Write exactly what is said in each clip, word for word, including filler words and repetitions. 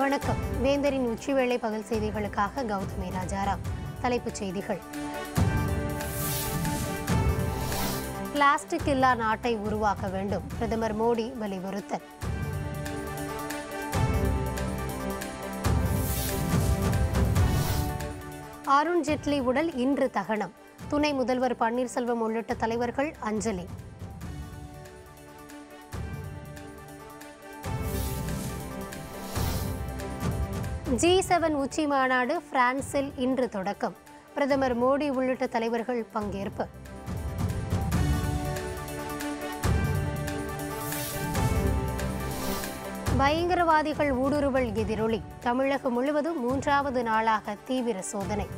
வணக்கம். வேந்தரின் உச்சிவேளை பகல் செய்திகளுக்காக கௌதமி ராஜாராம். தலைப்புச் செய்திகள். பிளாஸ்டிக் இல்லா நாட்டை உருவாக்க வேண்டும், பிரதமர் மோடி வலியுறுத்தல். அருண் ஜெட்லி உடல் இன்று தகனம், துணை முதல்வர் பன்னீர்செல்வம் உள்ளிட்ட தலைவர்கள் அஞ்சலி. ஜி செவன் உச்சி மாநாடு பிரான்சில் இன்று தொடக்கம், பிரதமர் மோடி உள்ளிட்ட தலைவர்கள் பங்கேற்பு. பயங்கரவாதிகள் ஊடுருவல் எதிரொலி, தமிழகம் முழுவதும் மூன்றாவது நாளாக தீவிர சோதனை.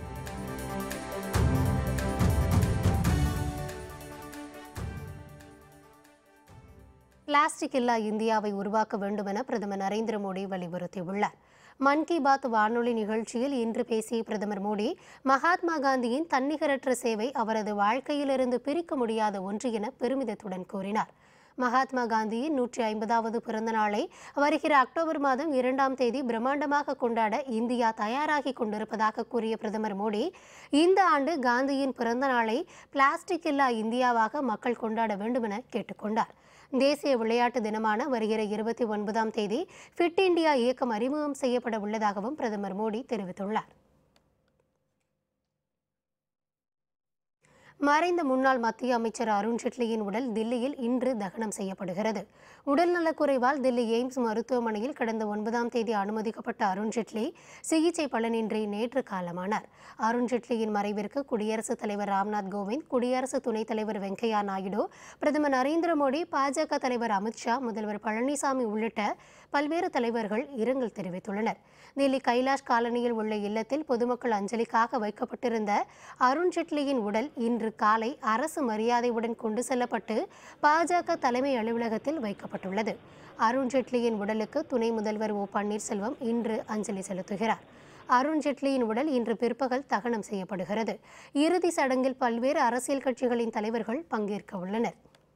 பிளாஸ்டிக் இல்லா இந்தியாவை உருவாக்க வேண்டும் என பிரதமர் நரேந்திர மோடி வலியுறுத்தியுள்ளார். மன் கி பாத் வானொலி நிகழ்ச்சியில் இன்று பேசிய பிரதமர் மோடி, மகாத்மா காந்தியின் தன்னிகரற்ற சேவை அவரது வாழ்க்கையிலிருந்து பிரிக்க முடியாத ஒன்று என பெருமிதத்துடன் கூறினார். மகாத்மா காந்தியின் நூற்றி ஐம்பதாவது பிறந்த நாளை வருகிற அக்டோபர் மாதம் இரண்டாம் தேதி பிரம்மாண்டமாக கொண்டாட இந்தியா தயாராகி கொண்டிருப்பதாக கூறிய பிரதமர் மோடி, இந்த ஆண்டு காந்தியின் பிறந்த நாளை பிளாஸ்டிக் இல்லா இந்தியாவாக மக்கள் கொண்டாட வேண்டும் என கேட்டுக்கொண்டார். தேசிய விளையாட்டு தினமான வருகிற இருபத்தி ஒன்பதாம் தேதி ஃபிட் இண்டியா இயக்கம் அறிமுகம் செய்யப்பட உள்ளதாகவும் பிரதமர் மோடி தெரிவித்துள்ளார். மறைந்த முன்னாள் மத்திய அமைச்சர் அருண் ஜெட்லியின் உடல் தில்லியில் இன்று தகனம் செய்யப்படுகிறது. உடல்நலக்குறைவால் தில்லி எய்ம்ஸ் மருத்துவமனையில் கடந்த ஒன்பதாம் தேதி அனுமதிக்கப்பட்ட அருண் ஜெட்லி சிகிச்சை பலனின்றி நேற்று காலமானார். அருண் ஜெட்லியின் மறைவிற்கு குடியரசுத் தலைவர் ராம்நாத் கோவிந்த், குடியரசு துணைத் தலைவர் வெங்கையா நாயுடு, பிரதமர் நரேந்திர மோடி, பாஜக தலைவர் அமித்ஷா, முதல்வர் பழனிசாமி உள்ளிட்ட பல்வேறு தலைவர்கள் இரங்கல் தெரிவித்துள்ளனர். தில்லி கைலாஷ் காலனியில் உள்ள இல்லத்தில் பொதுமக்கள் அஞ்சலிக்காக வைக்கப்பட்டிருந்த அருண் ஜெட்லியின் உடல் இன்று காலை அரசு மரியாதையுடன் கொண்டு செல்லப்பட்டு பாஜக தலைமை அலுவலகத்தில் வைக்கப்பட்டுள்ளது. அருண் ஜெட்லியின் உடலுக்கு துணை முதல்வர் ஓ பன்னீர்செல்வம் இன்று அஞ்சலி செலுத்துகிறார். அருண் ஜெட்லியின் உடல் இன்று பிற்பகல் தகனம் செய்யப்படுகிறது. இறுதி சடங்கில் பல்வேறு அரசியல் கட்சிகளின் தலைவர்கள் பங்கேற்க உள்ளனர்.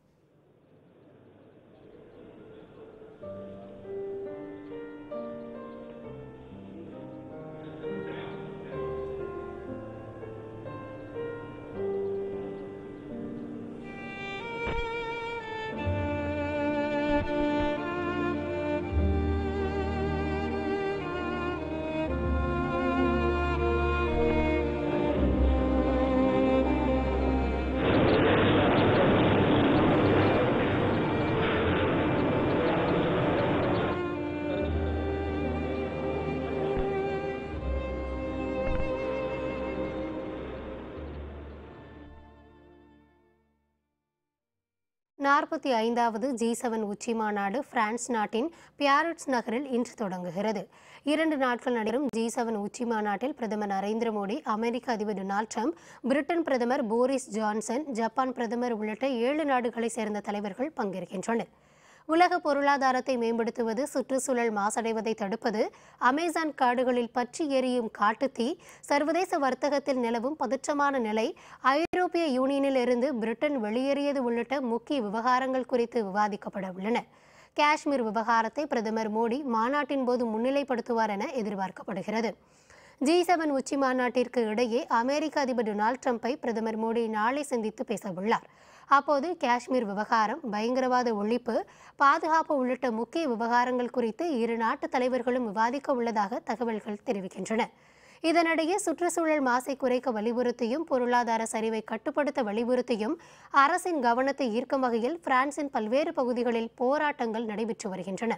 நாற்பத்தி ஐந்தாவது ஜி செவன் உச்சி மாநாடு பிரான்ஸ் நாட்டின் பியாரிட்ஸ் நகரில் இன்று தொடங்குகிறது. இரண்டு நாட்கள் நடைபெறும் ஜி செவன் உச்சி மாநாட்டில் பிரதமர் நரேந்திர மோடி, அமெரிக்க அதிபர் டொனால்ட் ட்ரம்ப், பிரிட்டன் பிரதமர் போரிஸ் ஜான்சன், ஜப்பான் பிரதமர் உள்ளிட்ட ஏழு நாடுகளைச் சேர்ந்த தலைவர்கள் பங்கேற்கின்றனர். உலக பொருளாதாரத்தை மேம்படுத்துவது, சுற்றுச்சூழல் மாசடைவதை தடுப்பது, அமேசான் காடுகளில் பற்றி எரியும் காட்டுத்தீ, சர்வதேச வர்த்தகத்தில் நிலவும் பதற்றமான நிலை, ஐரோப்பிய யூனியனில் இருந்து பிரிட்டன் வெளியேறியது உள்ளிட்ட முக்கிய விவகாரங்கள் குறித்து விவாதிக்கப்பட உள்ளன. காஷ்மீர் விவகாரத்தை பிரதமர் மோடி மாநாட்டின் போது முன்னிலைப்படுத்துவார் என எதிர்பார்க்கப்படுகிறது. ஜி செவன் உச்சி மாநாட்டிற்கு இடையே அமெரிக்க அதிபர் டொனால்ட் ட்ரம்பை பிரதமர் மோடி நாளை சந்தித்து பேசவுள்ளார். அப்போது காஷ்மீர் விவகாரம், பயங்கரவாத ஒழிப்பு, பாதுகாப்பு உள்ளிட்ட முக்கிய விவகாரங்கள் குறித்து இரு நாட்டு தலைவர்களும் விவாதிக்க உள்ளதாக தகவல்கள் தெரிவிக்கின்றன. இதனிடையே சுற்றுச்சூழல் மாசை குறைக்க வலியுறுத்தியும் பொருளாதார சரிவை கட்டுப்படுத்த வலியுறுத்தியும் அரசின் கவனத்தை ஈர்க்கும் வகையில் பிரான்சின் பல்வேறு பகுதிகளில் போராட்டங்கள் நடைபெற்று வருகின்றன.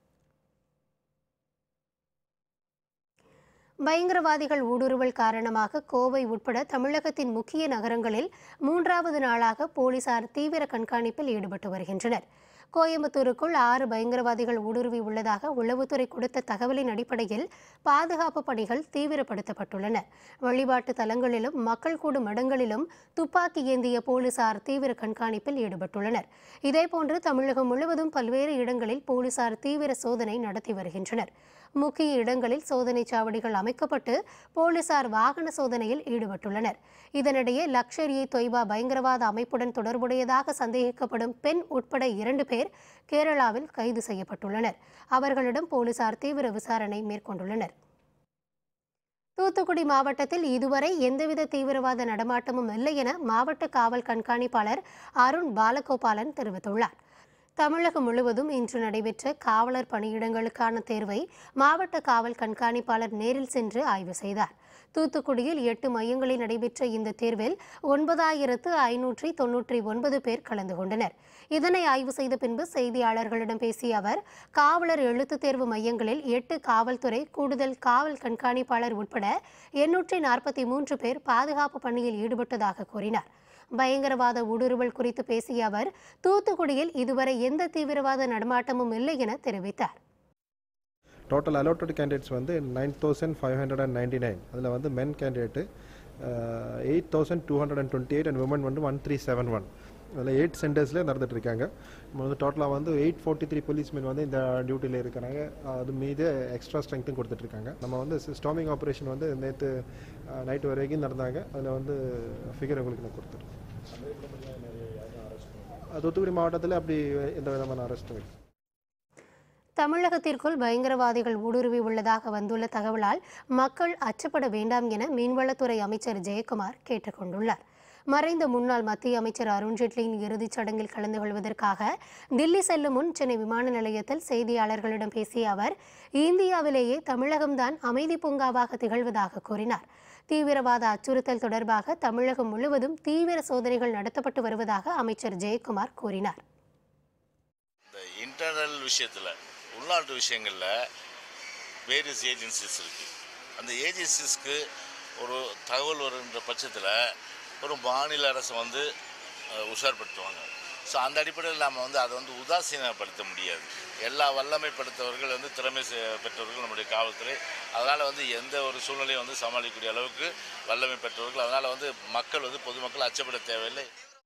பயங்கரவாதிகள் ஊடுருவல் காரணமாக கோவை உட்பட தமிழகத்தின் முக்கிய நகரங்களில் மூன்றாவது நாளாக போலீசார் தீவிர கண்காணிப்பில் ஈடுபட்டு வருகின்றனர். கோயம்புத்தூருக்குள் ஆறு பயங்கரவாதிகள் ஊடுருவி உள்ளதாக உளவுத்துறை கொடுத்த தகவலின் அடிப்படையில் பாதுகாப்பு பணிகள் தீவிரப்படுத்தப்பட்டுள்ளன. வழிபாட்டு தலங்களிலும் மக்கள் கூடும் இடங்களிலும் துப்பாக்கி ஏந்திய போலீசார் தீவிர கண்காணிப்பில் ஈடுபட்டுள்ளனர். இதேபோன்று தமிழகம் முழுவதும் பல்வேறு இடங்களில் போலீசார் தீவிர சோதனை நடத்தி வருகின்றனர். முக்கிய இடங்களில் சோதனை சாவடிகள் அமைக்கப்பட்டு போலீசார் வாகன சோதனையில் ஈடுபட்டுள்ளனர். இதனிடையே லக்ஷர் இ தொய்பா பயங்கரவாத அமைப்புடன் தொடர்புடையதாக சந்தேகிக்கப்படும் பெண் உட்பட இரண்டு பேர் கேரளாவில் கைது செய்யப்பட்டுள்ளனர். அவர்களிடம் போலீசார் தீவிர விசாரணை மேற்கொண்டுள்ளனர். தூத்துக்குடி மாவட்டத்தில் இதுவரை எந்தவித தீவிரவாத நடமாட்டமும் இல்லை என மாவட்ட காவல் கண்காணிப்பாளர் அருண் பாலகோபாலன் தெரிவித்துள்ளார். தமிழகம் முழுவதும் இன்று நடைபெற்ற காவலர் பணியிடங்களுக்கான தேர்வை மாவட்ட காவல் கண்காணிப்பாளர் நேரில் சென்று ஆய்வு செய்தார். தூத்துக்குடியில் எட்டு மையங்களில் நடைபெற்ற இந்த தேர்வில் ஒன்பதாயிரத்து ஐநூற்றி தொன்னூற்றி ஒன்பது பேர் கலந்து கொண்டனர். இதனை ஆய்வு செய்த பின்பு செய்தியாளர்களிடம் பேசிய அவர், காவலர் எழுத்துத் தேர்வு மையங்களில் எட்டு காவல்துறை கூடுதல் காவல் கண்காணிப்பாளர் உட்பட எண்ணூற்றி நாற்பத்தி மூன்று பேர் பாதுகாப்பு பணியில் ஈடுபட்டதாக கூறினார். பயங்கரவாத ஊடுருவல் குறித்து பேசிய அவர், தூத்துக்குடியில் இதுவரை எந்த தீவிரவாத நடமாட்டமும் இல்லை என தெரிவித்தார். டோட்டல் அலோட்டட் கேண்டிடேட்ஸ் வந்து nine thousand five hundred and ninety nine அதில் வந்து men candidate eight thousand two hundred and twenty eight and women வந்து ஒன் த்ரீ செவன் ஒன் அதில் எயிட் சென்டர்ஸ்லேயே நடந்துட்டு இருக்காங்க. நம்ம வந்து டோட்டலாக வந்து எயிட் ஃபோர்ட்டி த்ரீ போலீஸ்மேன் வந்து இந்த டியூட்டியில் இருக்கிறாங்க. அது மீது எக்ஸ்ட்ரா ஸ்ட்ரென்த்தும் கொடுத்துட்ருக்காங்க. நம்ம வந்து ஸ்டாமிங் ஆப்ரேஷன் வந்து நேற்று நைட்டு வரைக்கும் நடந்தாங்க. அதில் வந்து ஃபிகர் உங்களுக்கு நான் கொடுத்துருக்கேன். தூத்துக்குடி மாவட்டத்தில் அப்படி எந்த விதமான அரெஸ்ட்டும் இல்லை. தமிழகத்திற்குள் பயங்கரவாதிகள் ஊடுருவி உள்ளதாக வந்துள்ள தகவலால் மக்கள் அச்சப்பட வேண்டாம் என மீன்வளத்துறை அமைச்சர் ஜெயக்குமார் கேட்டுக் கொண்டுள்ளார். மறைந்த முன்னாள் மத்திய அமைச்சர் அருண்ஜேட்லியின் இறுதிச் சடங்கில் கலந்து கொள்வதற்காக தில்லி செல்லும் முன் சென்னை விமான நிலையத்தில் செய்தியாளர்களிடம் பேசிய அவர், இந்தியாவிலேயே தமிழகம்தான் அமைதி பூங்காவாக திகழ்வதாக கூறினார். தீவிரவாத அச்சுறுத்தல் தொடர்பாக தமிழகம் முழுவதும் தீவிர சோதனைகள் நடத்தப்பட்டு வருவதாக அமைச்சர் ஜெயக்குமார் கூறினார். இன்டர்னல் விஷயத்தில் உள்நாட்டு விஷயங்களில் வேரியஸ் ஏஜென்சிஸ் இருக்குது. அந்த ஏஜென்சிஸ்க்கு ஒரு தகவல் வருகின்ற பட்சத்தில் ஒரு மாநில அரசு வந்து உஷார்படுத்துவாங்க. ஸோ அந்த அடிப்படையில் நாம் வந்து அதை வந்து உதாசீனப்படுத்த முடியாது. எல்லா வல்லமைப்படுத்தவர்கள் வந்து திறமை பெற்றவர்கள் நம்முடைய காவல்துறை. அதனால் வந்து எந்த ஒரு சூழ்நிலையும் வந்து சமாளிக்கக்கூடிய அளவுக்கு வல்லமை பெற்றவர்கள். அதனால் வந்து மக்கள் வந்து பொதுமக்கள் அச்சப்பட தேவையில்லை.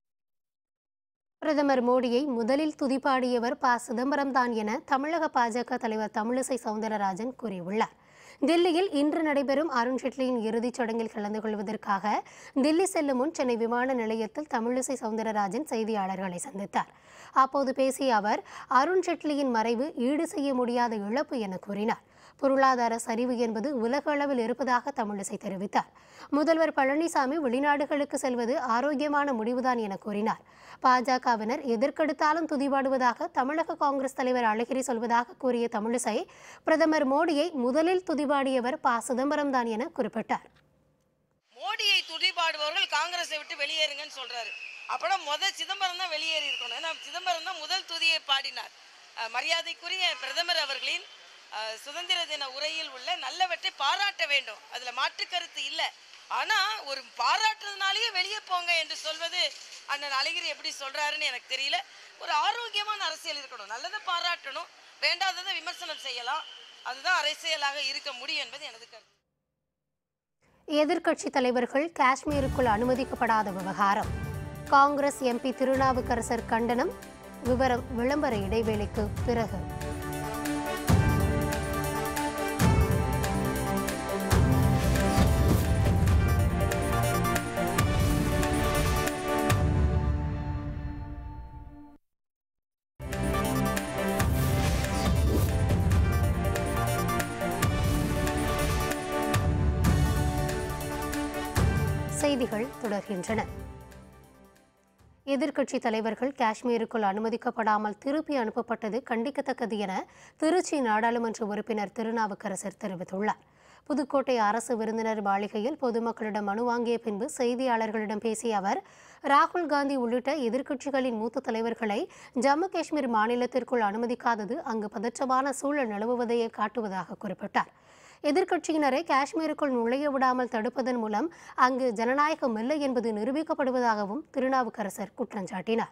பிரதமர் மோடியை முதலில் துதிப்பாடியவர் ப சிதம்பரம் தான் என தமிழக பாஜக தலைவர் தமிழிசை சவுந்தரராஜன் கூறியுள்ளார். தில்லியில் இன்று நடைபெறும் அருண்ஜேட்லியின் இறுதிச் சடங்கில் கலந்து கொள்வதற்காக தில்லி செல்லும் முன் சென்னை விமான நிலையத்தில் தமிழிசை சவுந்தரராஜன் செய்தியாளர்களை சந்தித்தார். அப்போது பேசிய அவர், அருண்ஜேட்லியின் மறைவு ஈடு செய்ய முடியாத இழப்பு என கூறினார். பொருளாதார சரிவு என்பது உலக அளவில் இருப்பதாக தமிழிசை தெரிவித்தார். முதல்வர் பழனிசாமி வெளிநாடுகளுக்கு செல்வது ஆரோக்கியமான முடிவுதான் என கூறினார். பாஜகவினர் எதற்கெடுத்தாலும் துதிபாடுவதாக தமிழக காங்கிரஸ் தலைவர் அழகிரி சொல்வதாக கூறிய தமிழிசை, பிரதமர் மோடியை முதலில் துதிபாடியவர் ப சிதம்பரம் தான் என குறிப்பிட்டார். மோடியை துதிபாடுபவர்கள் காங்கிரஸை விட்டு வெளியேறுங்கன்னு சொல்றாரு. அப்பனா முதல் சிதம்பரம் தான் வெளியேறி இருக்கணும். ஏன்னா சிதம்பரம் தான் முதல் துதியை பாடினார். மரியாதைக்குரிய பிரதமர் அவர்களின் சுதந்திர தின உரையில் உள்ள நல்லவற்றை பாராட்ட வேண்டும், அதுல மாற்று கருத்து இல்லை. ஆனா ஒரு பாராட்டுறதுனாலேயே வெளியே போங்க என்று சொல்வது அண்ணன் அழகிரி எப்படி சொல்றாருன்னு எனக்கு தெரியல. ஒரு ஆரோக்கியமான அரசியல் இருக்கணும். நல்லதை பாராட்டணும், வேண்டாததை விமர்சனம் செய்யலாம். அதுதான் அரசியலாக இருக்க முடியும் என்பது எனது கருத்து. எதிர்க்கட்சி தலைவர்கள் காஷ்மீருக்குள் அனுமதிக்கப்படாத விவகாரம். காங்கிரஸ் எம்பி திருநாவுக்கரசர் கண்டனம். விவரம் விளம்பர இடைவேளைக்கு பிறகு. செய்திகள் தொடர்கின்றன. எதிர்க்கட்சி தலைவர்கள் காஷ்மீருக்குள் அனுமதிக்கப்படாமல் திருப்பி அனுப்பப்பட்டது கண்டிக்கத்தக்கது என திருச்சி நாடாளுமன்ற உறுப்பினர் திருநாவுக்கரசர் தெரிவித்துள்ளார். புதுக்கோட்டை அரசு விருந்தினர் மாளிகையில் பொதுமக்களிடம் மனு வாங்கிய பின்பு செய்தியாளர்களிடம் பேசிய அவர், ராகுல் காந்தி உள்ளிட்ட எதிர்க்கட்சிகளின் மூத்த தலைவர்களை ஜம்மு காஷ்மீர் மாநிலத்திற்குள் அனுமதிக்காதது அங்கு பதற்றமான சூழல் நிலவுவதையே காட்டுவதாக குறிப்பிட்டார். எதிர்க்கட்சியினரை காஷ்மீருக்குள் நுழைய விடாமல் தடுப்பதன் மூலம் அங்கு ஜனநாயகம் இல்லை என்பது நிரூபிக்கப்படுவதாகவும் திருநாவுக்கரசர் குற்றம் சாட்டினார்.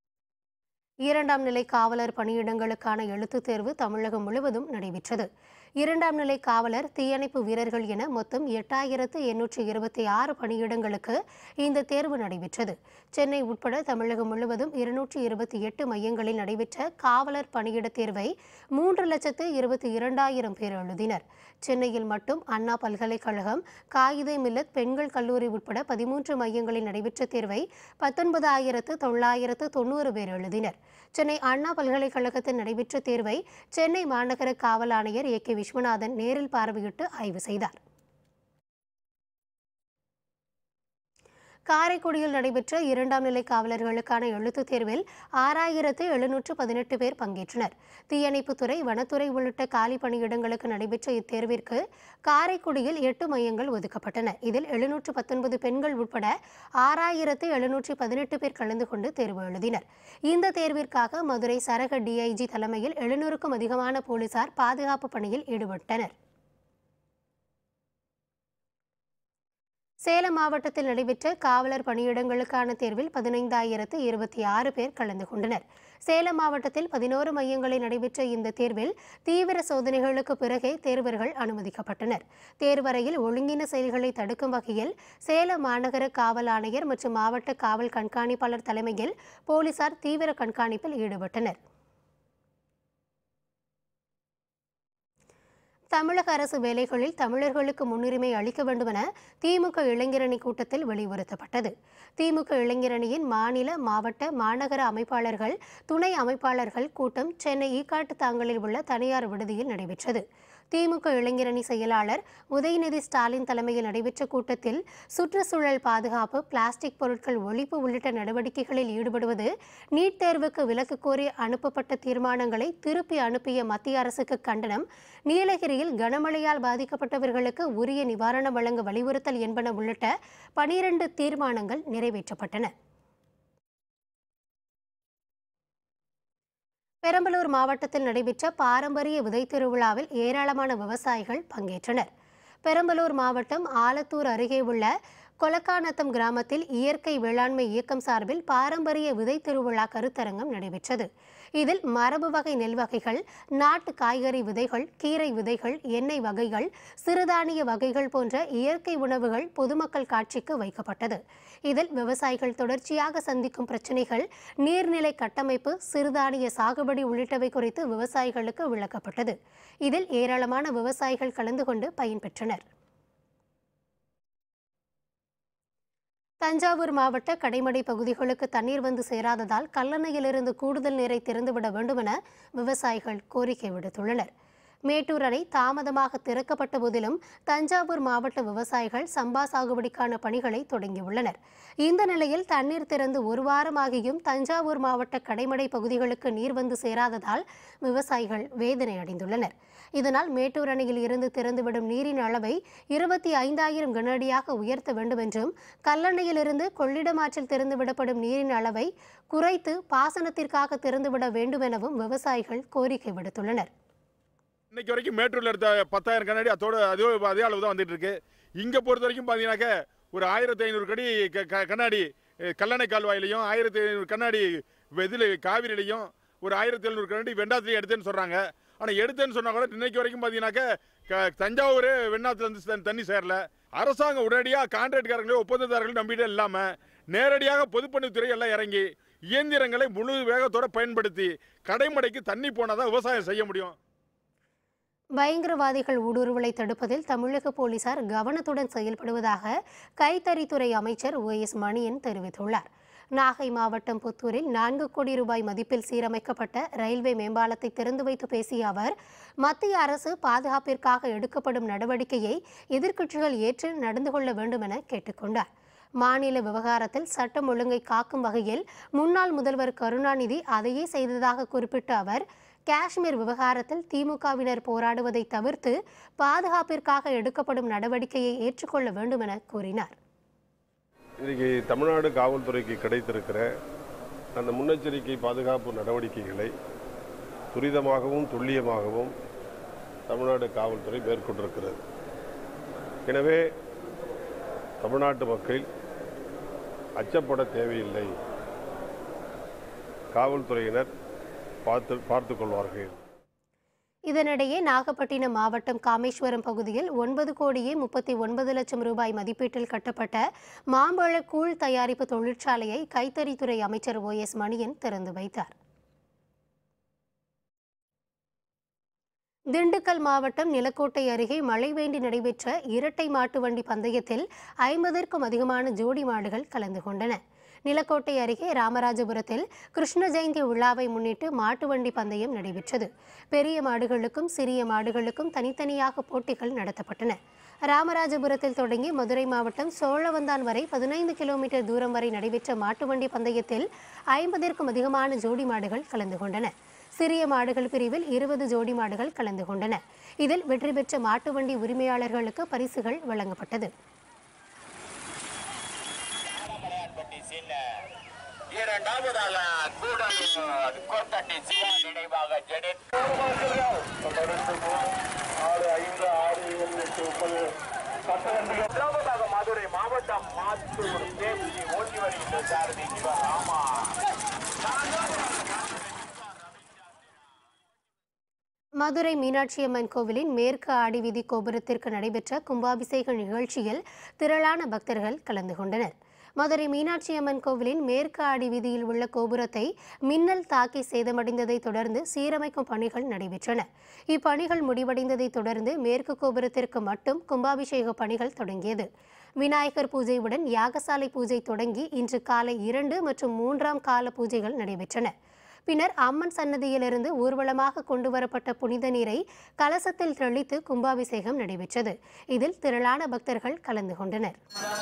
இரண்டாம் நிலை காவலர் பணியிடங்களுக்கான எழுத்துத் தேர்வு தமிழகம் முழுவதும் நடைபெற்றது. இரண்டாம் நிலை காவலர், தீயணைப்பு வீரர்கள் என மொத்தம் எட்டாயிரத்து எண்ணூற்று இருபத்தி ஆறு பணியிடங்களுக்கு இந்த தேர்வு நடைபெற்றது. சென்னை உட்பட தமிழகம் முழுவதும் இருநூற்று இருபத்தி எட்டு மையங்களில் நடைபெற்ற காவலர் பணியிட தேர்வை மூன்று லட்சத்து இருபத்தி இரண்டாயிரம் பேர் எழுதினர். சென்னையில் மட்டும் அண்ணா பல்கலைக்கழகம், காயிதே மில்லத் பெண்கள் கல்லூரி உட்பட பதிமூன்று மையங்களில் நடைபெற்ற தேர்வை பத்தொன்பதாயிரத்து தொள்ளாயிரத்து தொண்ணூறு பேர் எழுதினர். சென்னை அண்ணா பல்கலைக்கழகத்தில் நடைபெற்ற தேர்வை சென்னை மாநகர காவல் ஆணையர் ஏ கே விஸ்வநாதன் நேரில் பார்வையிட்டு ஆய்வு செய்தார். காரைக்குடியில் நடைபெற்ற இரண்டாம் நிலை காவலர்களுக்கான எழுத்துத் தேர்வில் ஆறாயிரத்து எழுநூற்று பதினெட்டு பேர் பங்கேற்றனர். தீயணைப்புத்துறை, வனத்துறை உள்ளிட்ட காலி பணியிடங்களுக்கு நடைபெற்ற இத்தேர்விற்கு காரைக்குடியில் எட்டு மையங்கள் ஒதுக்கப்பட்டன. இதில் எழுநூற்று பத்தொன்பது பெண்கள் உட்பட ஆறாயிரத்து எழுநூற்று பதினெட்டு பேர் கலந்து கொண்டு தேர்வு எழுதினர். இந்த தேர்விற்காக மதுரை சரக டிஐஜி தலைமையில் எழுநூறுக்கும் அதிகமான போலீசார் பாதுகாப்பு பணியில் ஈடுபட்டனர். சேலம் மாவட்டத்தில் நடைபெற்ற காவலர் பணியிடங்களுக்கான தேர்வில் பதினைந்தாயிரத்து இருபத்தி ஆறு பேர் கலந்து கொண்டனர். சேலம் மாவட்டத்தில் பதினோரு மையங்களில் நடைபெற்ற இந்த தேர்வில் தீவிர சோதனைகளுக்கு பிறகே தேர்வர்கள் அனுமதிக்கப்பட்டனர். தேர்வறையில் ஒழுங்கின செயல்களை தடுக்கும் வகையில் சேலம் மாநகர காவல் ஆணையர் மற்றும் மாவட்ட காவல் கண்காணிப்பாளர் தலைமையில் போலீசார் தீவிர கண்காணிப்பில் ஈடுபட்டனர். தமிழக அரசு வேலைகளில் தமிழர்களுக்கு முன்னுரிமை அளிக்க வேண்டும் என திமுக இளைஞரணி கூட்டத்தில் வலியுறுத்தப்பட்டது. திமுக இளைஞரணியின் மாநில, மாவட்ட, மாநகர அமைப்பாளர்கள், துணை அமைப்பாளர்கள் கூட்டம் சென்னை ஈக்காட்டு தாங்கலில் உள்ள தனியார் விடுதியில் நடைபெற்றது. திமுக இளைஞரணி செயலாளர் உதயநிதி ஸ்டாலின் தலைமையில் நடைபெற்ற கூட்டத்தில் சுற்றுச்சூழல் பாதுகாப்பு, பிளாஸ்டிக் பொருட்கள் ஒழிப்பு உள்ளிட்ட நடவடிக்கைகளில் ஈடுபடுவது, நீட் தேர்வுக்கு விலக்கு கோரி அனுப்பப்பட்ட தீர்மானங்களை திருப்பி அனுப்பிய மத்திய அரசுக்கு கண்டனம், நீலகிரியில் கனமழையால் பாதிக்கப்பட்டவர்களுக்கு உரிய நிவாரணம் வழங்க வலியுறுத்தல் என்பன உள்ளிட்ட பனிரண்டு தீர்மானங்கள் நிறைவேற்றப்பட்டன. பெரம்பலூர் மாவட்டத்தில் நடைபெற்ற பாரம்பரிய விதை திருவிழாவில் ஏராளமான விவசாயிகள் பங்கேற்றனர். பெரம்பலூர் மாவட்டம் ஆலத்தூர் அருகே உள்ள கொலக்காநத்தம் கிராமத்தில் இயற்கை வேளாண்மை இயக்கம் சார்பில் பாரம்பரிய விதை திருவிழா கருத்தரங்கம் நடைபெற்றது. இதில் மரபு வகை நெல் வகைகள், நாட்டு காய்கறி விதைகள், கீரை விதைகள், எண்ணெய் வகைகள், சிறுதானிய வகைகள் போன்ற இயற்கை உணவுகள் பொதுமக்கள் காட்சிக்கு வைக்கப்பட்டது. இதில் விவசாயிகள் தொடர்ச்சியாக சந்திக்கும் பிரச்சினைகள், நீர்நிலை கட்டமைப்பு, சிறுதானிய சாகுபடி உள்ளிட்டவை குறித்து விவசாயிகளுக்கு விளக்கப்பட்டது. இதில் ஏராளமான விவசாயிகள் கலந்து கொண்டு பயன்பெற்றனர். தஞ்சாவூர் மாவட்ட கடைமடை பகுதிகளுக்கு தண்ணீர் வந்து சேராததால் கல்லணையிலிருந்து கூடுதல் நீரை திறந்துவிட வேண்டும் என விவசாயிகள் கோரிக்கை விடுத்துள்ளனர். மேட்டூர் அணை தாமதமாக திறக்கப்பட்ட போதிலும் தஞ்சாவூர் மாவட்ட விவசாயிகள் சம்பா சாகுபடிக்கான பணிகளை தொடங்கியுள்ளனர். இந்த நிலையில் தண்ணீர் திறந்து ஒரு வாரமாகியும் தஞ்சாவூர் மாவட்ட கடைமடை பகுதிகளுக்கு நீர் வந்து சேராததால் விவசாயிகள் வேதனை அடைந்துள்ளனர். இதனால் மேட்டூர் அணையில் இருந்து திறந்துவிடும் நீரின் அளவை இருபத்தி ஐந்தாயிரம் கனஅடியாக உயர்த்த வேண்டும் என்றும், கல்லணையிலிருந்து கொள்ளிடம் ஆற்றில் திறந்துவிடப்படும் நீரின் அளவை குறைத்து பாசனத்திற்காக திறந்துவிட வேண்டும் எனவும் விவசாயிகள் கோரிக்கை விடுத்துள்ளனர். இன்னைக்கு வரைக்கும் மேட்டூர்ல எடுத்த பத்தாயிரம் கண்ணாடி அதோட அதே அதே அளவு தான் வந்துட்டு இருக்கு. இங்க பொறுத்த வரைக்கும் பாத்தீங்கன்னாக்க ஒரு ஆயிரத்தி ஐநூறு கடி கண்ணாடி கல்லணை கால்வாயிலையும், ஆயிரத்தி ஐநூறு கண்ணாடி இதில் காவிரிலையும், ஒரு ஆயிரத்தி எழுநூறு கண்ணாடி வெண்டாத்திலையும் எடுத்தேன்னு சொல்றாங்க. ஆனா எடுத்தேன்னு சொன்னா கூட இன்னைக்கு வரைக்கும் பாத்தீங்கன்னாக்க தஞ்சாவூர் வெண்ணாத்துல இருந்து தண்ணி சேரல. அரசாங்கம் உடனடியாக கான்ட்ராக்ட்காரங்களே ஒப்பந்ததாரர்கள் நம்பிட்டே இல்லாம நேரடியாக பொதுப்பணித்துறை எல்லாம் இறங்கி இயந்திரங்களை முழு வேகத்தோட பயன்படுத்தி கடைமடைக்கு தண்ணி போனாதான் விவசாயம் செய்ய முடியும். பயங்கரவாதிகள் ஊடுருவலை தடுப்பதில் தமிழக போலீசார் கவனத்துடன் செயல்படுவதாக கைத்தறித்துறை அமைச்சர் ஓ எஸ் மணியன் தெரிவித்துள்ளார். நாகை மாவட்டம் புத்தூரில் நான்கு கோடி ரூபாய் மதிப்பில் சீரமைக்கப்பட்ட ரயில்வே மேம்பாலத்தை திறந்து வைத்து பேசிய அவர், மத்திய அரசு பாதுகாப்பிற்காக எடுக்கப்படும் நடவடிக்கையை எதிர்க்கட்சிகள் ஏற்று நடந்து கொள்ள வேண்டும் என கேட்டுக்கொண்டார். மாநில விவகாரத்தில் சட்டம் ஒழுங்கை காக்கும் வகையில் முன்னாள் முதல்வர் கருணாநிதி அதையே செய்ததாக குறிப்பிட்ட அவர், காஷ்மீர் விவகாரத்தில் திமுகவினர் போராடுவதை தவிர்த்து பாதுகாப்பிற்காக எடுக்கப்படும் நடவடிக்கையை ஏற்றுக்கொள்ள வேண்டும் என கூறினார். இன்றைக்கி தமிழ்நாடு காவல்துறைக்கு கிடைத்திருக்கிற அந்த முன்னெச்சரிக்கை பாதுகாப்பு நடவடிக்கைகளை துரிதமாகவும் துல்லியமாகவும் தமிழ்நாடு காவல்துறை மேற்கொண்டிருக்கிறது. எனவே தமிழ்நாட்டு மக்கள் அச்சப்பட தேவையில்லை. காவல்துறையினர் பார்த்து பார்த்து கொள்வார்கள். இதனிடையே நாகப்பட்டினம் மாவட்டம் காமேஸ்வரம் பகுதியில் ஒன்பது கோடியே முப்பத்தி ஒன்பது லட்சம் ரூபாய் மதிப்பீட்டில் கட்டப்பட்ட மாம்பழ கூழ் தயாரிப்பு தொழிற்சாலையை கைத்தறித்துறை அமைச்சர் ஓ எஸ் மணியன் திறந்து வைத்தார். திண்டுக்கல் மாவட்டம் நிலக்கோட்டை அருகே மழை வேண்டி நடைபெற்ற இரட்டை மாட்டு வண்டி பந்தயத்தில் ஐம்பதற்கும் அதிகமான ஜோடி மாடுகள் கலந்து கொண்டன. நிலக்கோட்டை அருகே ராமராஜபுரத்தில் கிருஷ்ண ஜெயந்தி விழாவை முன்னிட்டு மாட்டு வண்டி பந்தயம் நடைபெற்றது. பெரிய மாடுகளுக்கும் சிறிய மாடுகளுக்கும் தனித்தனியாக போட்டிகள் நடத்தப்பட்டன. ராமராஜபுரத்தில் தொடங்கி மதுரை மாவட்டம் சோழவந்தான் வரை பதினைந்து கிலோமீட்டர் தூரம் வரை நடைபெற்ற மாட்டு வண்டி பந்தயத்தில் ஐம்பதற்கும் அதிகமான ஜோடி மாடுகள் கலந்து கொண்டன. சிறிய மாடுகள் பிரிவில் இருபது ஜோடி மாடுகள் கலந்து கொண்டன. இதில் வெற்றி பெற்ற மாட்டு வண்டி உரிமையாளர்களுக்கு பரிசுகள் வழங்கப்பட்டது. இரண்டாவதாக கூடலூர் கோத்தட்டி சிவா நினைவாக ஜெனட் ஆறு ஐந்து ஆறு ஏழு எட்டு முப்பது இரண்டாவதாக மதுரை மாவட்டம் மாத்தூர் தேசி ஓட்டி வருகின்ற சாரதி சிவராமா. மதுரை மீனாட்சியம்மன் கோவிலின் மேற்கு ஆடி வீதி கோபுரத்திற்கு நடைபெற்ற கும்பாபிஷேக நிகழ்ச்சியில் திரளான பக்தர்கள் கலந்து கொண்டனர். மதுரை மீனாட்சியம்மன் கோவிலின் மேற்கு ஆடி வீதியில் உள்ள கோபுரத்தை மின்னல் தாக்கி சேதமடைந்ததை தொடர்ந்து சீரமைக்கும் பணிகள் நடைபெற்றன. இப்பணிகள் முடிவடைந்ததை தொடர்ந்து மேற்கு கோபுரத்திற்கு மட்டும் கும்பாபிஷேக பணிகள் தொடங்கியது. விநாயகர் பூஜையுடன் யாகசாலை பூஜை தொடங்கி இன்று காலை இரண்டு மற்றும் மூன்றாம் கால பூஜைகள் நடைபெற்றன. பின்னர் அம்மன் சன்னதியிலிருந்து ஊர்வலமாக கொண்டு வரப்பட்ட புனித நீரை கலசத்தில் தெளித்து கும்பாபிஷேகம் நடைபெற்றது. இதில் திரளான பக்தர்கள் கலந்து கொண்டனர்.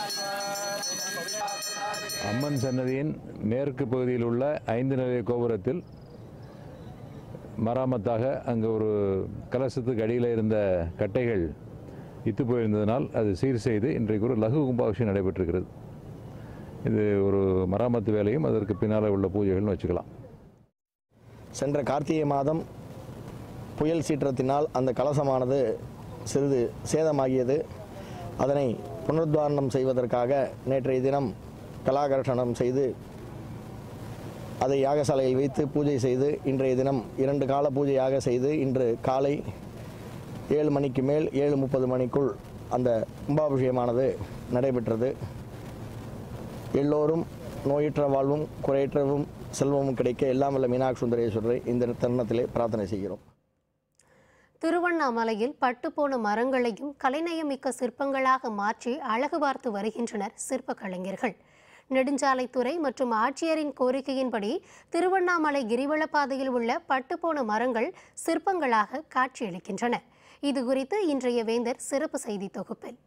அம்மன் சன்னதியின் மேற்கு பகுதியில் உள்ள ஐந்து நிலை கோபுரத்தில் மராமத்தாக அங்கு ஒரு கலசத்துக்கு அடியில் இருந்த கட்டைகள் இத்து போயிருந்ததனால் அது சீர் செய்து இன்றைக்கு ஒரு லகு கும்பாபிஷேகம் நடைபெற்றிருக்கிறது. இது ஒரு மராமத்து வேலையும் அதற்கு பின்னால் உள்ள பூஜைகள்னு வச்சுக்கலாம். சென்ற கார்த்திகை மாதம் புயல் சீற்றத்தினால் அந்த கலசமானது சிறிது சேதமாகியது. அதனை புனருத்தாரணம் செய்வதற்காக நேற்றைய தினம் கலாகர்ஷணம் செய்து அதை யாகசாலையில் வைத்து பூஜை செய்து இன்றைய தினம் இரண்டு கால பூஜையாக செய்து இன்று காலை ஏழு மணிக்கு மேல் ஏழு முப்பது மணிக்குள் அந்த கும்பாபிஷேகமானது நடைபெற்றது. எல்லோரும் நோயற்ற வாழ்வும் குறையற்றவும் செல்வமும் கிடைக்க எல்லாம் வல்ல மீனாட்சி சுந்தரேஸ்வரரை இந்த தருணத்திலே பிரார்த்தனை செய்கிறோம். திருவண்ணாமலையில் பட்டுப்போன மரங்களையும் கலைநயமிக்க சிற்பங்களாக மாற்றி அழகு பார்த்து வருகின்றனர் சிற்ப கலைஞர்கள். நெடுஞ்சாலைத்துறை மற்றும் ஆட்சியரின் கோரிக்கையின்படி திருவண்ணாமலை கிரிவலப்பாதையில் உள்ள பட்டுப்போன மரங்கள் சிற்பங்களாக காட்சியளிக்கின்றன. இது குறித்து இன்றைய வேந்தர் சிறப்பு செய்தி தொகுப்பில்.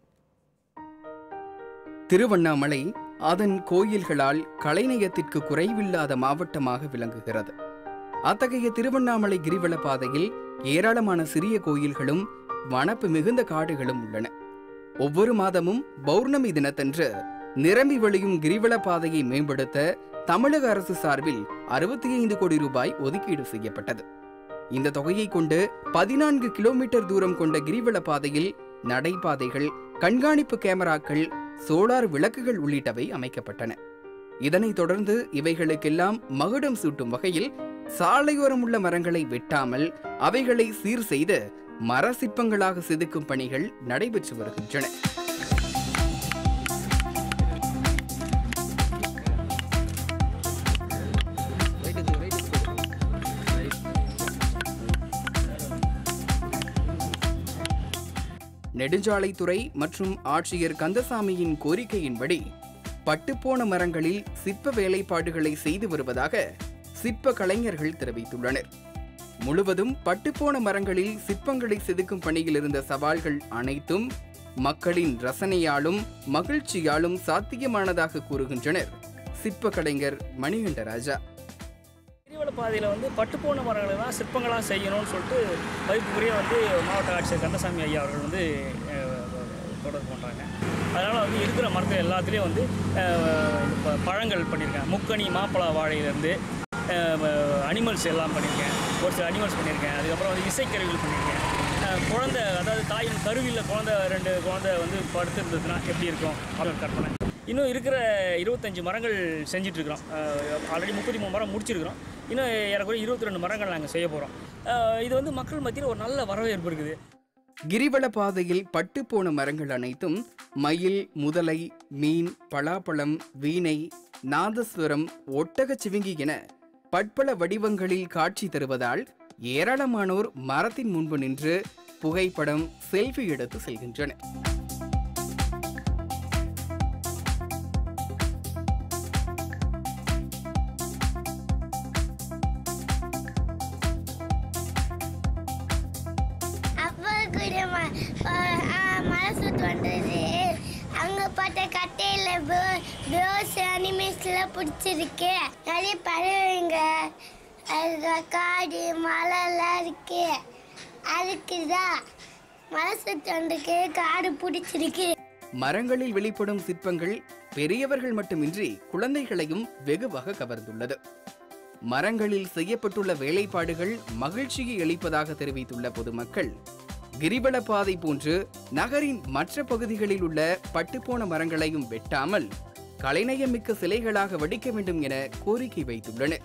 திருவண்ணாமலை அதன் கோயில்களால் கலைநயத்திற்கு குறைவில்லாத மாவட்டமாக விளங்குகிறது. அத்தகைய திருவண்ணாமலை கிரிவல பாதையில் ஏராளமான சிறிய கோயில்களும் வனப்பு மிகுந்த காடுகளும் உள்ளன. ஒவ்வொரு மாதமும் பௌர்ணமி தினத்தன்று நிரம்பி வழியும் கிரிவல பாதையை மேம்படுத்த தமிழக அரசு சார்பில் அறுபத்தி ஐந்து கோடி ரூபாய் ஒதுக்கீடு செய்யப்பட்டது. இந்த தொகையை கொண்டு பதினான்கு கிலோமீட்டர் தூரம் கொண்ட கிரிவல பாதையில் நடைபாதைகள், கண்காணிப்பு கேமராக்கள், சோலார் விளக்குகள் உள்ளிட்டவை அமைக்கப்பட்டன. இதனைத் தொடர்ந்து இவைகளுக்கெல்லாம் மகுடம் சூட்டும் வகையில் சாலையோரம் உள்ள மரங்களை வெட்டாமல் அவைகளை சீர் செய்து மர சிற்பங்களாக செதுக்கும் பணிகள் நடைபெற்று வருகின்றன. நெடுஞ்சாலைத்துறை மற்றும் ஆட்சியர் கந்தசாமியின் கோரிக்கையின்படி பட்டுப்போன மரங்களில் சிற்ப வேலைப்பாடுகளை செய்து வருவதாக சிற்ப கலைஞர்கள் தெரிவித்துள்ளனர். முழுவதும் பட்டுப்போன மரங்களில் சிற்பங்களை செதுக்கும் பணியில் இருந்த சவால்கள் அனைத்தும் மக்களின் ரசனையாலும் மகிழ்ச்சியாலும் சாத்தியமானதாக கூறுகின்றனர் சிற்ப கலைஞர் மணிகண்டராஜா. கிரிவல பாதையில் வந்து பட்டுப்போன மரங்களை தான் சிற்பங்களாக செய்யணும்னு சொல்லிட்டு மதிப்புக்குரிய வந்து மாவட்ட ஆட்சியர் கந்தசாமி ஐயா அவர்கள் வந்து தொடர்பு பண்ணுறாங்க. அதனால் வந்து இருக்கிற மரத்தில் எல்லாத்துலேயும் வந்து பழங்கள் பண்ணியிருக்கேன். முக்கணி மாப்பழா வாழையிலேருந்து அனிமல்ஸ் எல்லாம் பண்ணியிருக்கேன். ஒரு சில அனிமல்ஸ் பண்ணியிருக்கேன். அதுக்கப்புறம் வந்து இசைக்கருவிகள் பண்ணியிருக்கேன். குழந்தை, அதாவது தாயின் கருவியில் குழந்தை ரெண்டு குழந்தை வந்து படுத்துருந்ததுன்னா எப்படி இருக்கும் அப்படின்னு கற்பனை. இன்னும் இருக்கிற இருபத்தஞ்சி மரங்கள் செஞ்சிட்ருக்கிறோம். ஆல்ரெடி முப்பத்தி மூணு மரம் முடிச்சிருக்கிறோம். இன்னும் ஏறக்குறைய இருபத்தி ரெண்டு மரங்கள் நாங்கள் செய்ய போகிறோம். இது வந்து மக்கள் மத்தியில் ஒரு நல்ல வரவேற்பு இருக்குது. கிரிவல பாதையில் பட்டு போன மரங்கள் அனைத்தும் மயில், முதலை, மீன், பலாப்பழம், வீணை, நாதஸ்வரம், ஒட்டகச் சிவிங்கி என பட்பல வடிவங்களில் காட்சி தருவதால் ஏராளமானோர் மரத்தின் முன்பு நின்று புகைப்படம், செல்ஃபி எடுத்து செல்கின்றனர். மலை சுத்து வந்தது அங்கே பார்த்த கட்டையில் ப்ரோஸ் அனிமேஸ்லாம் பிடிச்சிருக்கு. நிறைய பறவைங்க, காடு, மலைலாம் இருக்கு. அதுக்குதான் மலை சுத்து வந்ததுக்கு காடு பிடிச்சிருக்கு. மரங்களில் வெளிப்படும் சிற்பங்கள் பெரியவர்கள் மட்டுமின்றி குழந்தைகளையும் வெகுவாக கவர்ந்துள்ளது. மரங்களில் செய்யப்பட்டுள்ள வேலைப்பாடுகள் மகிழ்ச்சியை அளிப்பதாக தெரிவித்துள்ள பொதுமக்கள், கிரிவல பாதை போன்று நகரின் மற்ற பகுதிகளில் உள்ள பட்டுப்போன மரங்களையும் வெட்டாமல் கலைநயமிக்க சிலைகளாக வடிக்க வேண்டும் என கோரிக்கை வைத்துள்ளனர்.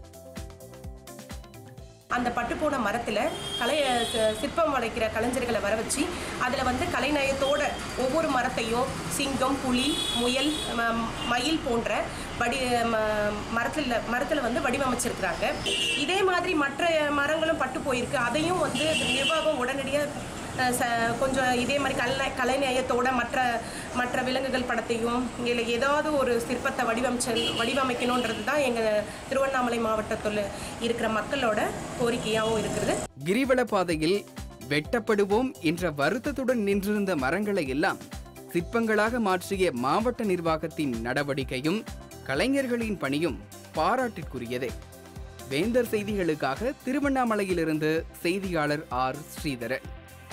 அந்த பட்டுப்போன மரத்தில் கலை சிற்பம் வளைக்கிற கலைஞர்களை வர வச்சு அதில் வந்து கலைநயத்தோட ஒவ்வொரு மரத்தையும் சிங்கம், புலி, முயல், மயில் போன்ற வடி மரத்தில் மரத்தில் வந்து வடிவமைச்சிருக்கிறாங்க. இதே மாதிரி மற்ற மரங்களும் பட்டு போயிருக்கு. அதையும் வந்து நிர்வாகம் உடனடியாக கொஞ்சம் இதே மாதிரி கலை கலைநயத்தோட மற்ற மற்ற விலங்குகள் படத்தையும் இல்லை ஏதாவது ஒரு சிற்பத்தை வடிவமைச்ச வடிவமைக்கணுன்றது தான் எங்கள் திருவண்ணாமலை மாவட்டத்தில் இருக்கிற மக்களோட கோரிக்கையாகவும் இருக்கிறது. கிரிவல பாதையில் வெட்டப்படுவோம் என்ற வருத்தத்துடன் நின்றிருந்த மரங்களை எல்லாம் சிற்பங்களாக மாற்றிய மாவட்ட நிர்வாகத்தின் நடவடிக்கையும் கலைஞர்களின் பணியும் பாராட்டிற்குரியதே. வேந்தர் செய்திகளுக்காக திருவண்ணாமலையிலிருந்து செய்தியாளர் ஆர் ஸ்ரீதரன்.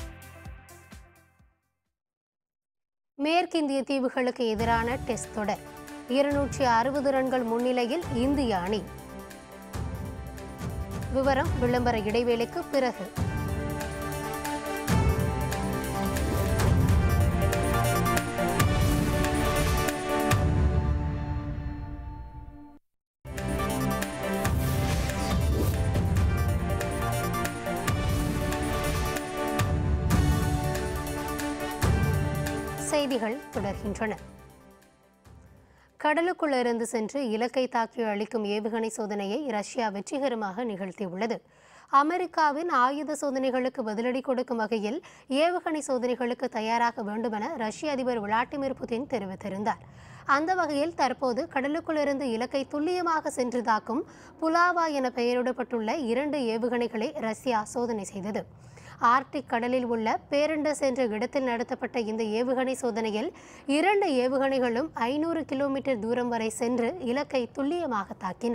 மேற்கிந்திய தீவுகளுக்கு எதிரான டெஸ்ட் தொடர் இருநூற்றி அறுபது ரன்கள் முன்னிலையில் இந்திய அணி. விவரம் விளம்பர இடைவேளைக்கு பிறகு. செய்திகள் தொடர்கின்றன. கடலுக்குள் இருந்து சென்று இலக்கை தாக்கி அளிக்கும் ஏவுகணை சோதனையை ரஷ்யா வெற்றிகரமாக நிகழ்த்தியுள்ளது. அமெரிக்காவின் ஆயுத சோதனைகளுக்கு பதிலடி கொடுக்கும் வகையில் ஏவுகணை சோதனைகளுக்கு தயாராக வேண்டுமென ரஷ்ய அதிபர் விளாடிமிர் புதின் தெரிவித்திருந்தார். அந்த வகையில் தற்போது கடலுக்குள் இருந்து இலக்கை துல்லியமாக சென்று தாக்கும் புலாவா என பெயரிடப்பட்டுள்ள இரண்டு ஏவுகணைகளை ரஷ்யா சோதனை செய்தது. ஆர்டிக் கடலில் உள்ள பேரண்டஸ் என்ற இடத்தில் நடத்தப்பட்ட இந்த ஏவுகணை சோதனையில் இரண்டு ஏவுகணைகளும் ஐநூறு கிலோமீட்டர் தூரம் வரை சென்று இலக்கை துல்லியமாக தாக்கின.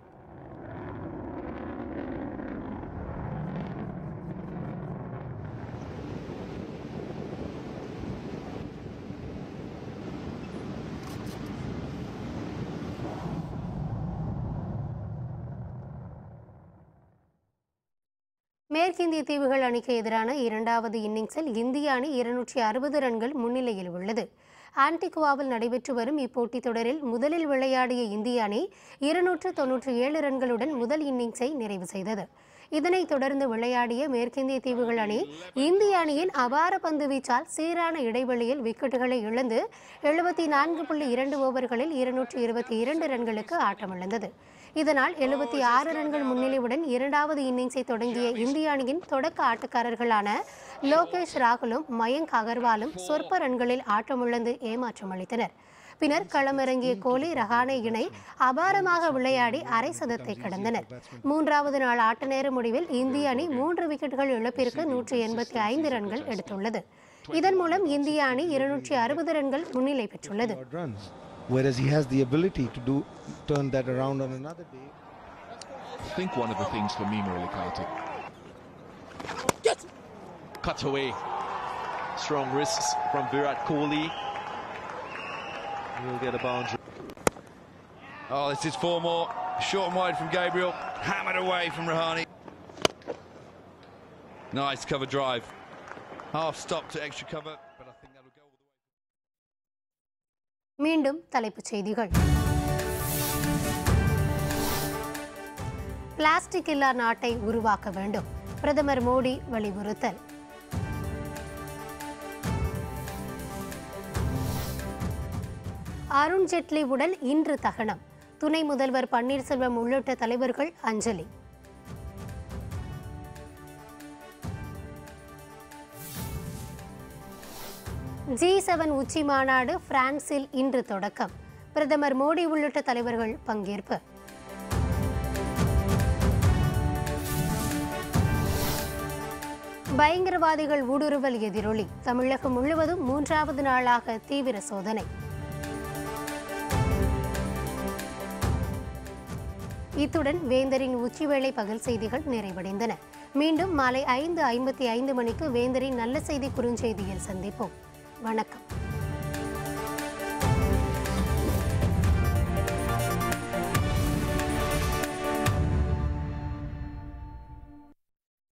மேற்கிந்திய தீவுகள் அணிக்கு எதிரான இரண்டாவது இன்னிங்ஸில் இந்திய அணி இருநூற்றி அறுபது ரன்கள் முன்னிலையில் உள்ளது. ஆன்டிகுவாவில் நடைபெற்று வரும் இப்போட்டி தொடரில் முதலில் விளையாடிய இந்திய அணி இருநூற்று தொன்னூற்றி ஏழு ரன்களுடன் முதல் இன்னிங்ஸை நிறைவு செய்தது. இதனைத் தொடர்ந்து விளையாடிய மேற்கிந்திய தீவுகள் அணி இந்திய அணியின் அபார பந்து வீச்சால் சீரான இடைவெளியில் விக்கெட்டுகளை இழந்து எழுபத்தி நான்கு புள்ளி இரண்டு ஓவர்களில் இருநூற்றி இருபத்தி இரண்டு ரன்களுக்கு ஆட்டமிழந்தது. இதனால் எழுபத்தி ஆறு ரன்கள் முன்னிலையுடன் இரண்டாவது இன்னிங்ஸை தொடங்கிய இந்திய அணியின் தொடக்க ஆட்டக்காரர்களான லோகேஷ் ராகுலும் மயங்க் அகர்வாலும் சொற்ப ரன்களில் ஆட்டமிழந்து ஏமாற்றம் அளித்தனர். பின்னர் களமிறங்கிய கோலி, ரஹானே இணை அபாரமாக விளையாடி அரை சதத்தை கடந்தனர். மூன்றாவது நாள் ஆட்ட நேர முடிவில் இந்திய அணி மூன்று விக்கெட்டுகள் இழப்பிற்கு நூற்றி எண்பத்தி ஐந்து ரன்கள் எடுத்துள்ளது. இதன் மூலம் இந்திய அணி இருநூற்றி அறுபது ரன்கள் முன்னிலை பெற்றுள்ளது. Whereas he has the ability to do turn that around on another day. I think one of the things for me, Murali Kartik, cut away, strong wrists from Virat Kohli. He'll get a boundary. Oh, this is four more, short and wide from Gabriel, hammered away from Rahane. Nice cover drive, half stop to extra cover. மீண்டும் தலைப்புச் செய்திகள். Plastic இல்லா நாட்டை உருவாக்க வேண்டும், பிரதமர் மோடி வலியுறுத்தல். அருண் ஜெட்லி உடல் இன்று தகனம், துணை முதல்வர் பன்னீர்செல்வம் உள்ளிட்ட தலைவர்கள் அஞ்சலி. ஜி செவன் உச்சி மாநாடு பிரான்சில் இன்று தொடக்கம், பிரதமர் மோடி உள்ளிட்ட தலைவர்கள் பங்கேற்பு. பயங்கரவாதிகள் ஊடுருவல் எதிரொலி, தமிழகம் முழுவதும் மூன்றாவது நாளாக தீவிர சோதனை. இத்துடன் வேந்தரின் உச்சிவேளை பகல் செய்திகள் நிறைவடைந்தன. மீண்டும் மாலை ஐந்து ஐம்பத்தி ஐந்து மணிக்கு வேந்தரின் நல்ல செய்தி குறுஞ்செய்தியில் சந்திப்போம். வணக்கம்.